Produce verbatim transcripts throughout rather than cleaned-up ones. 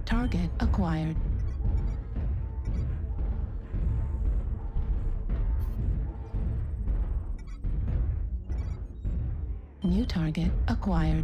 Target acquired. New target acquired.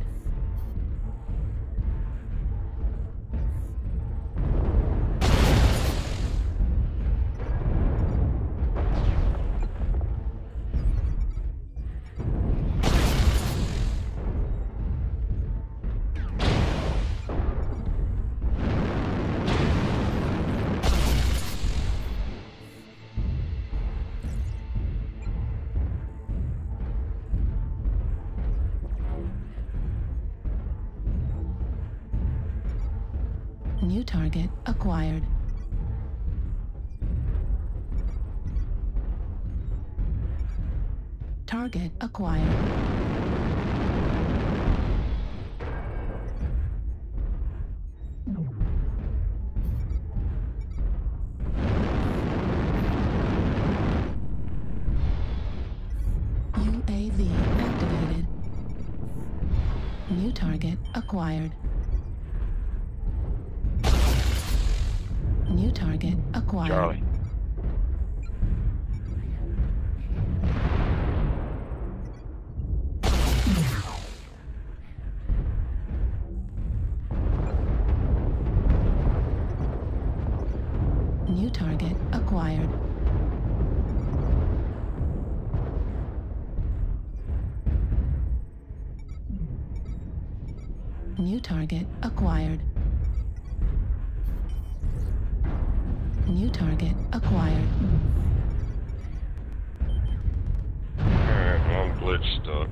New target acquired. Target acquired. U A V activated. New target acquired. New target acquired. Charlie. New target acquired. New target acquired. New target acquired. Alright, I'm glitch stuck.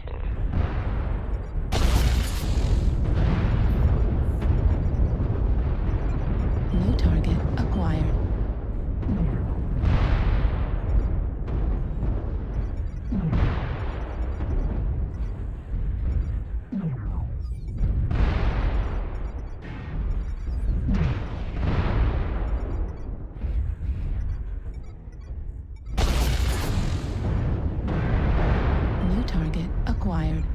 New target acquired. New target acquired.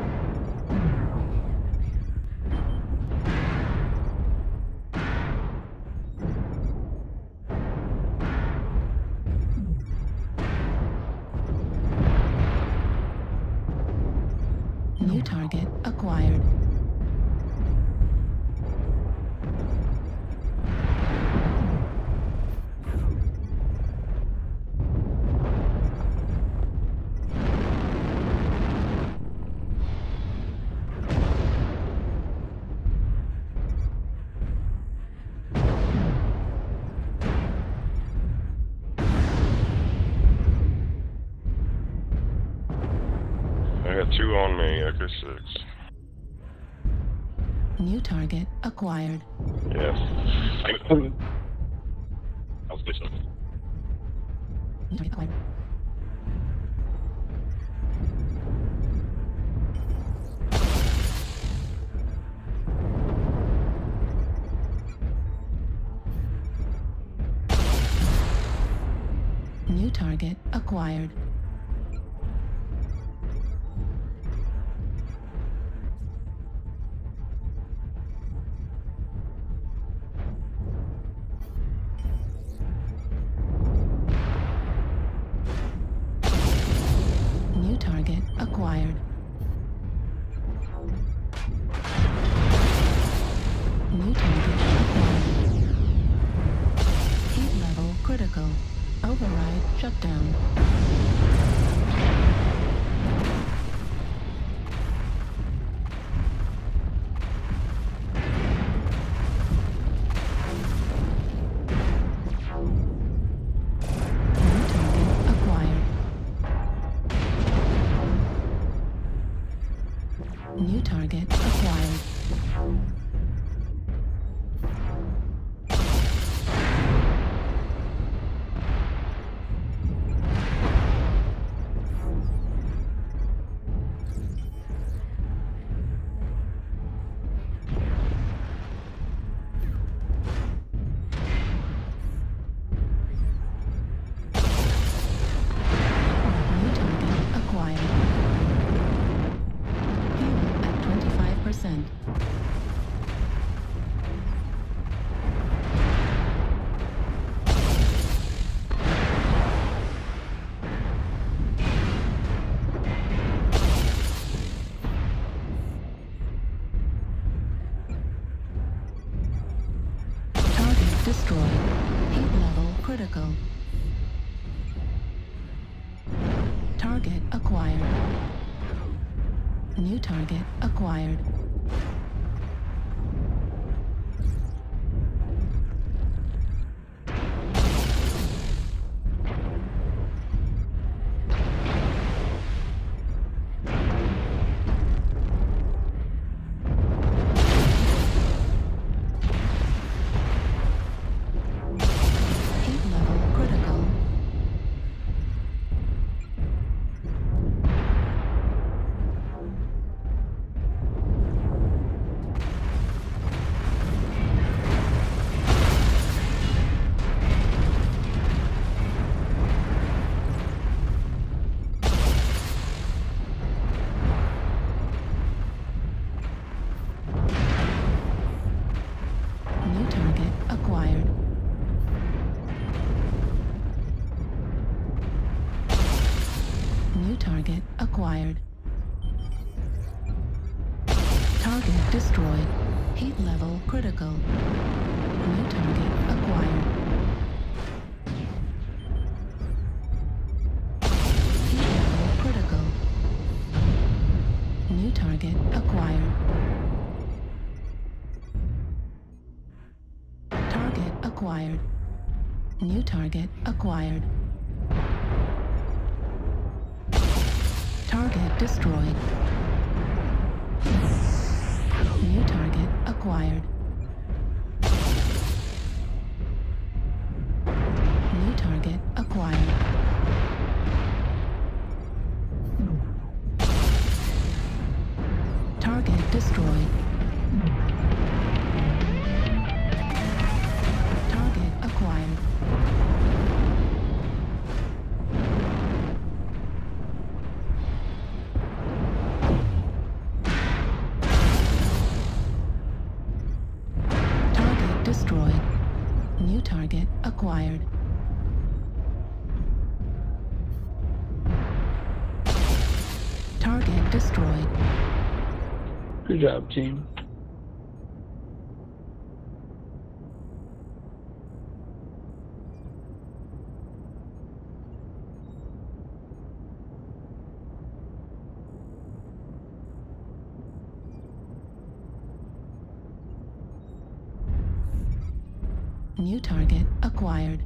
New target acquired. I got two on me, Echo six. New target acquired. Yes. I was glitched up. New target acquired. New target acquired. New target acquired. New target acquired. Heat level critical. Override shutdown. New target acquired. New target acquired. New target acquired. Fuel at twenty-five percent. critical. Target acquired. New target acquired. Heat level critical. New target acquired. New target acquired. Target destroyed. Heat level critical. New target acquired. Heat level critical. New target acquired. Target acquired. New target acquired. Target destroyed. New target acquired. New target acquired. Target destroyed. Target acquired. Target destroyed. New target acquired. Target destroyed. Good job, team. New target acquired.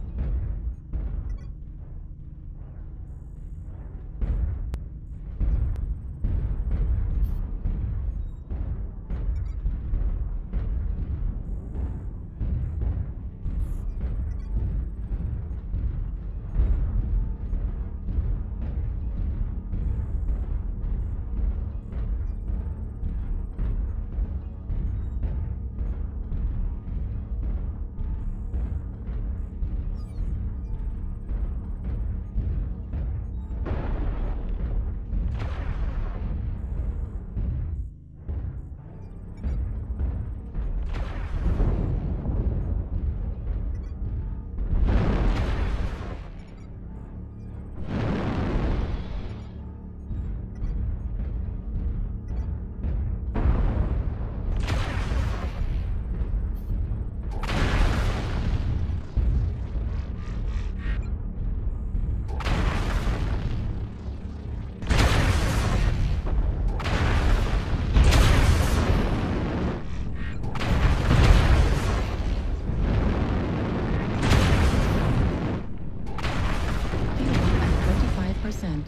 Percent.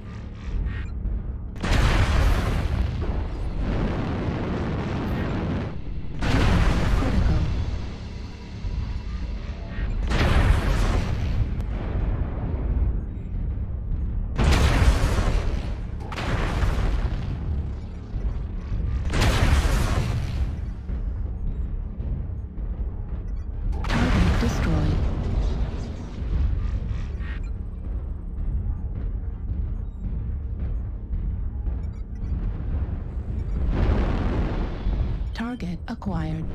Critical. Target destroyed. Target acquired.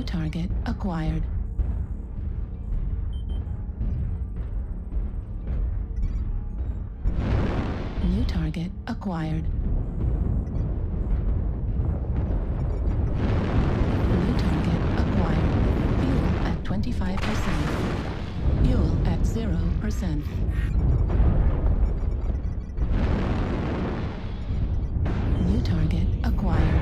target acquired. New target acquired. New target acquired. Fuel at twenty-five percent. Fuel at zero percent. New target acquired.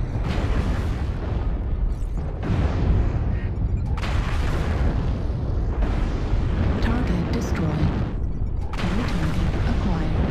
Target destroyed. New target acquired.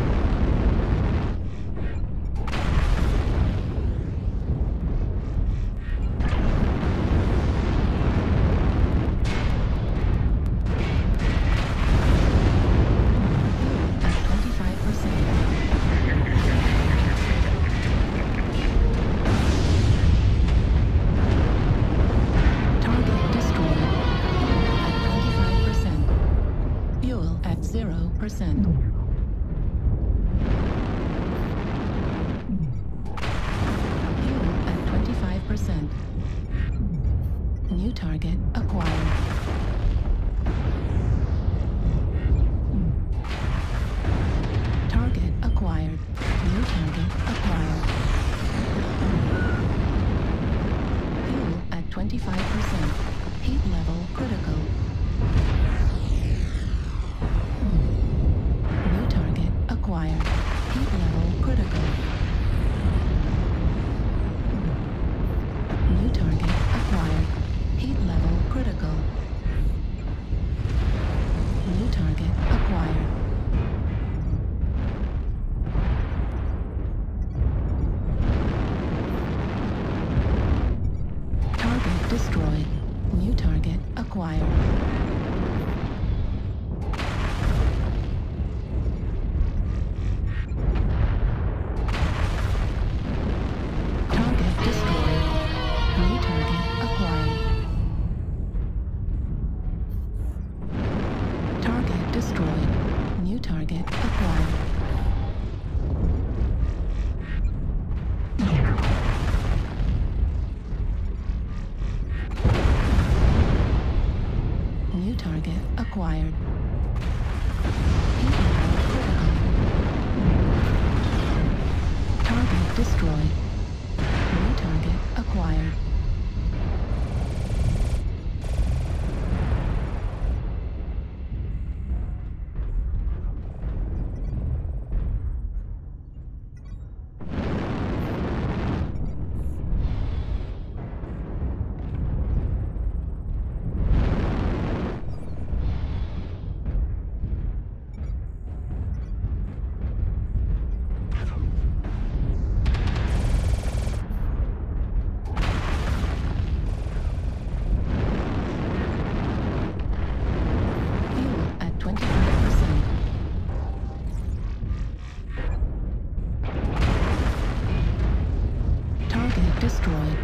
zero percent. Fuel at twenty-five percent. New target acquired. Target acquired. New target acquired. Fuel at twenty-five percent. Heat level critical. Acquired. Heat level critical. New target acquired. Heat level critical. New target acquired. Target destroyed. New target acquired. Destroyed. New target acquired. New target acquired. Heat level critical. Target destroyed. New target acquired. Destroyed.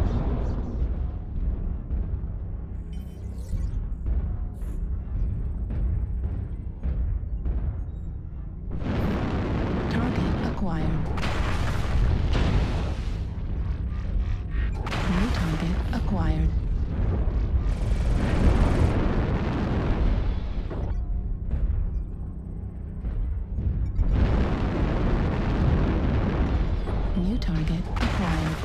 Target acquired. New target acquired. New target acquired.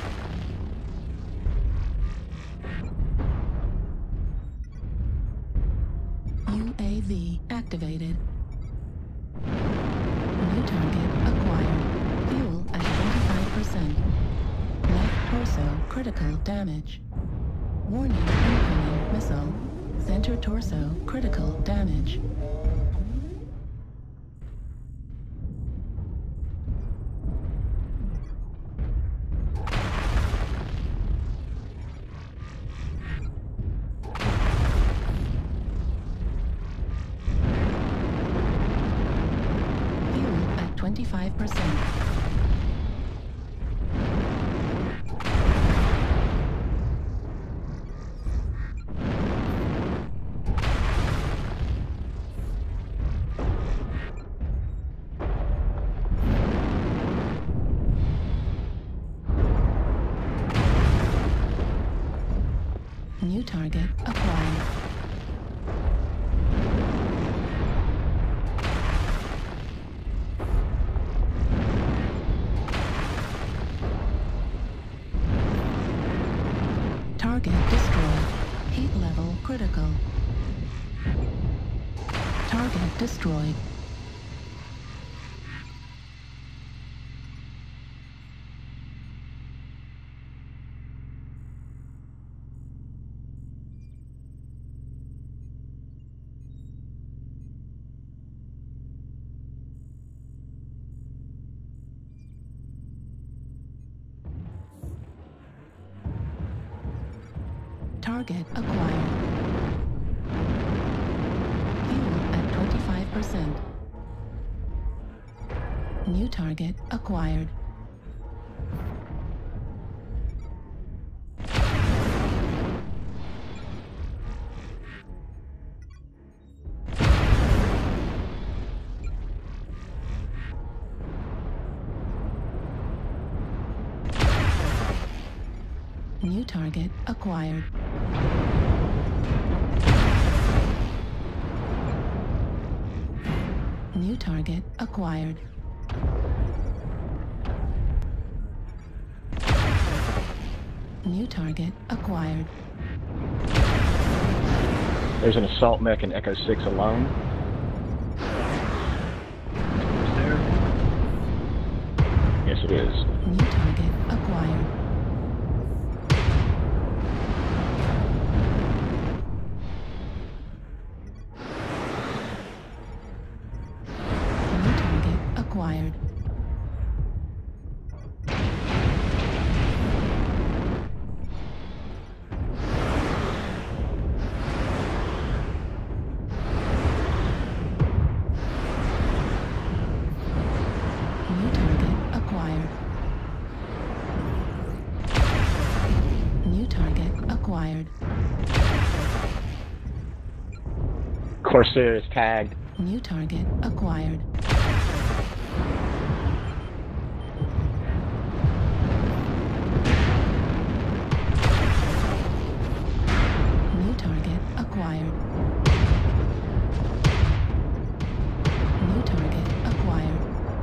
U A V activated. New target acquired. Fuel at twenty-five percent. Left torso critical damage. Warning incoming missile. Center torso critical damage. twenty-five percent. New target acquired. Target destroyed. Heat level critical. Target destroyed. Target acquired. Fuel at twenty-five percent. New target acquired. New target acquired. New target acquired. New target acquired. There's an assault mech in Echo six alone. There. Yes, it is. New target acquired. New target acquired. New target acquired. New target acquired. Corsair is tagged. New target acquired. New target acquired. New target acquired.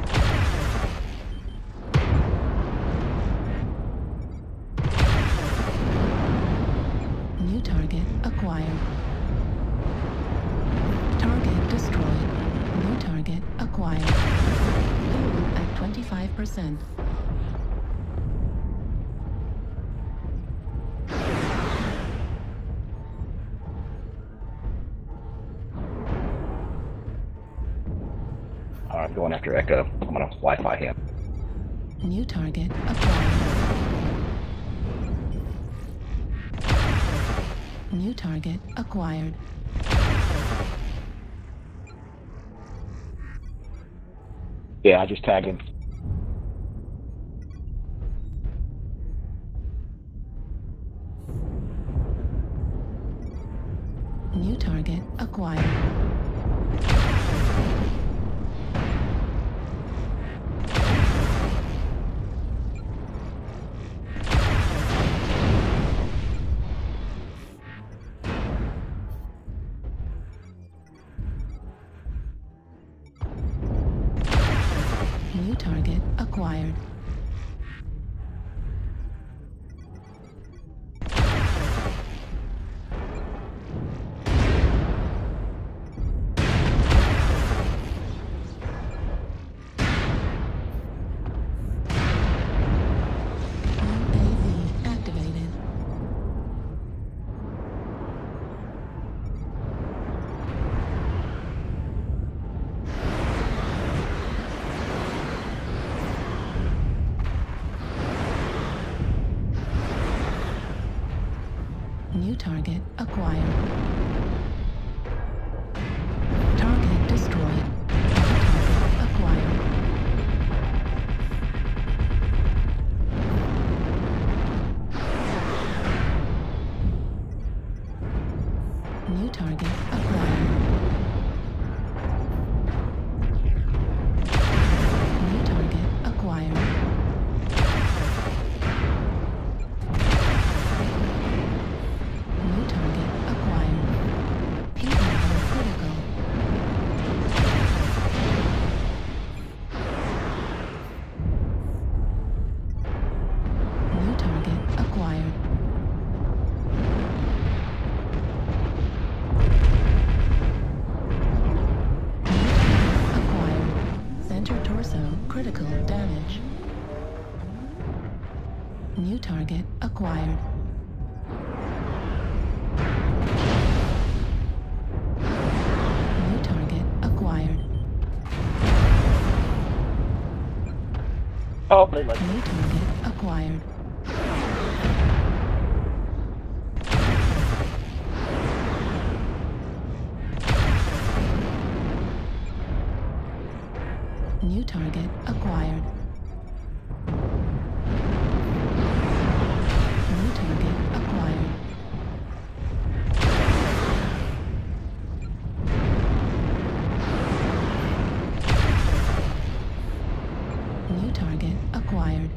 New target acquired. Target destroyed. New target acquired. Fuel at twenty-five percent. Alright, I'm going after Echo. I'm gonna Wi-Fi him. New target acquired. New target acquired. Yeah, I just tagged him. New target acquired. New target acquired. U A V activated. New target acquired. Target destroyed. New target acquired. New target acquired. New target acquired. New critical damage. New target acquired. New target acquired. Oh, they like New target acquired. New target acquired. New target acquired. New target acquired.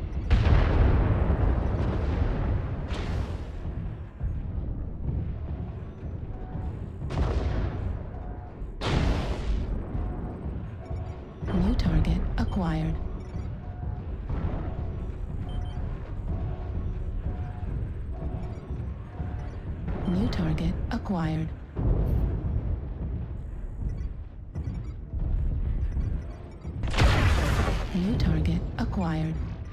New target acquired. New target acquired. New target acquired.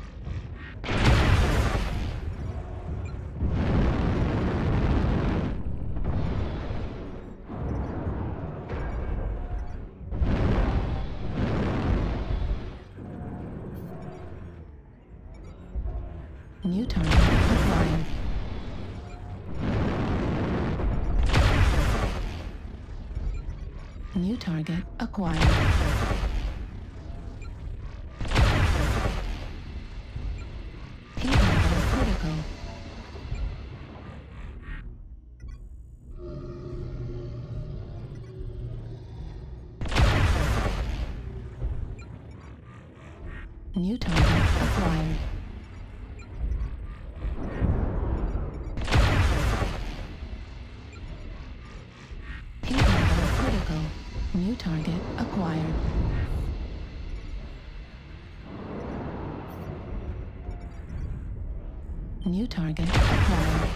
New target acquired. New target acquired. Heat level critical. New target acquired. Heat level critical. New target acquired. New target acquired.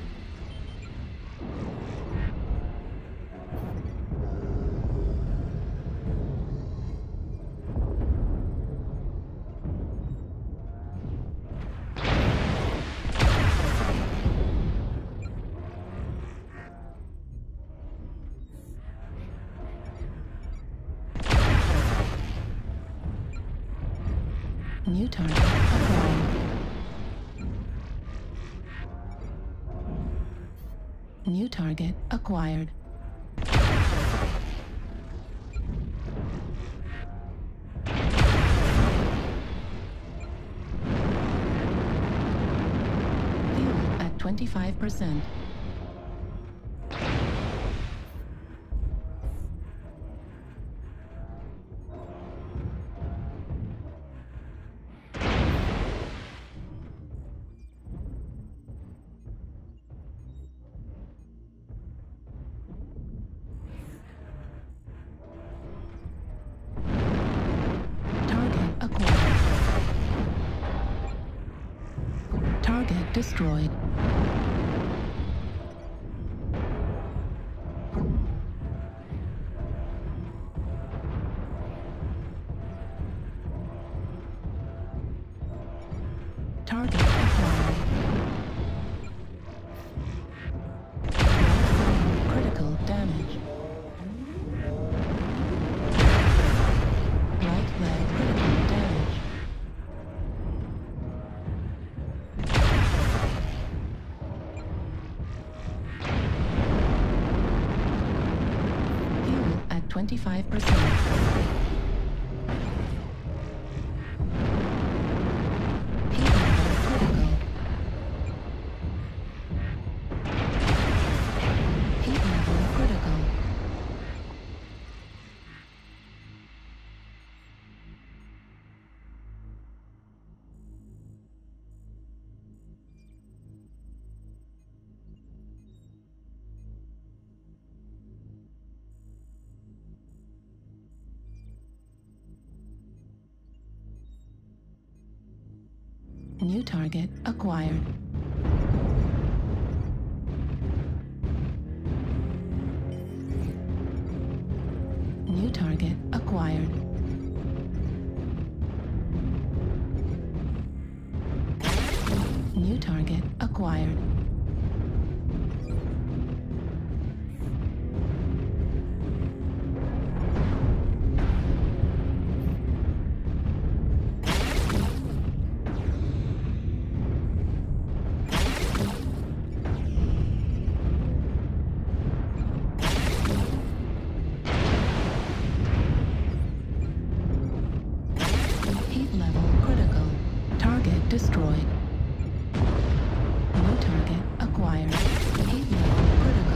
New target acquired. New target acquired. Fuel at twenty-five percent. Target destroyed. Target acquired. Critical damage. Right leg critical damage. Fuel at twenty-five percent. New target acquired. New target acquired. target acquired. Heat level critical. Target destroyed. New target acquired. Heat level critical.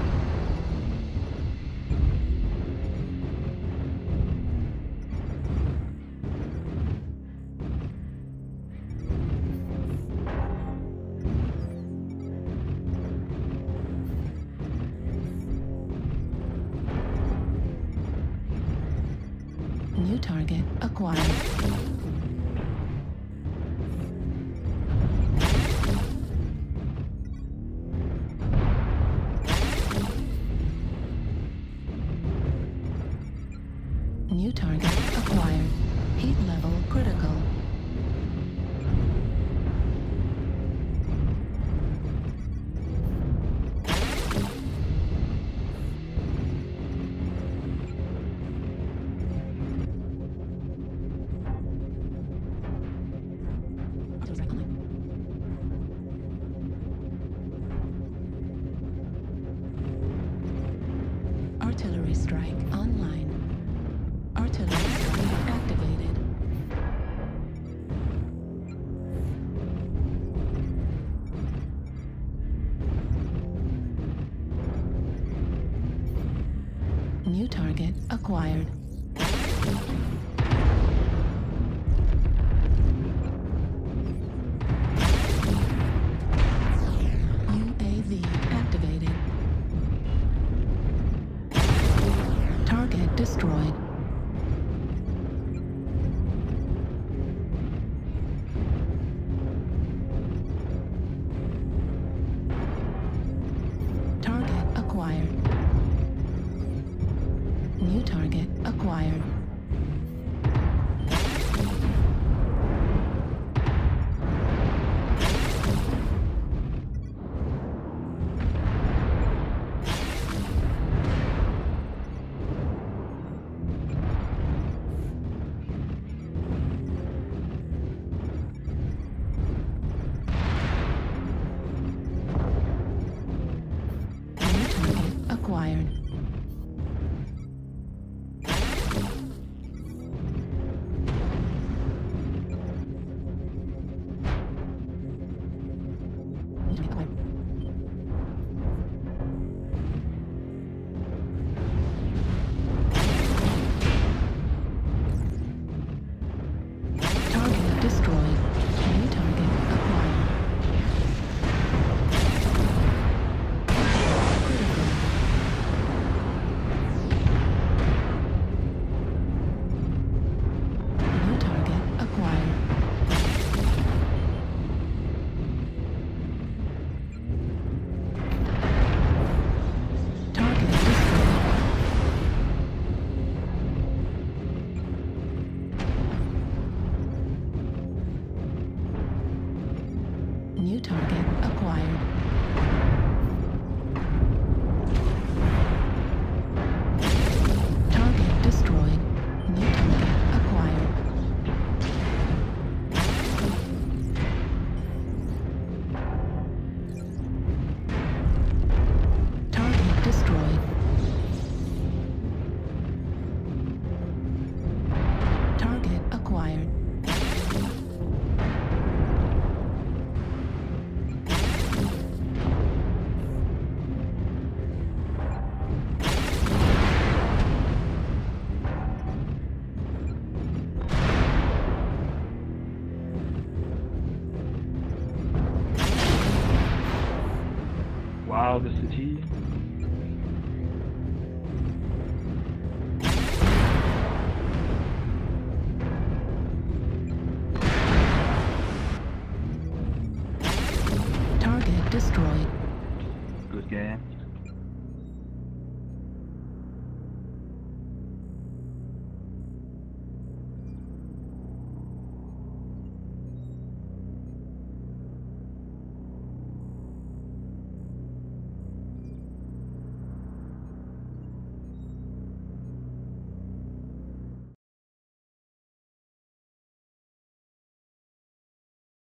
New target acquired. New target acquired. Heat level critical. Artillery strike online. Artillery strike activated. New target acquired. U A V activated. Target destroyed. Target acquired. New target acquired. New target acquired. Target destroyed. New target acquired. Critical. New target acquired. Target destroyed. New target acquired. Target destroyed. New target acquired. Target destroyed. Target acquired. Wow, this is he.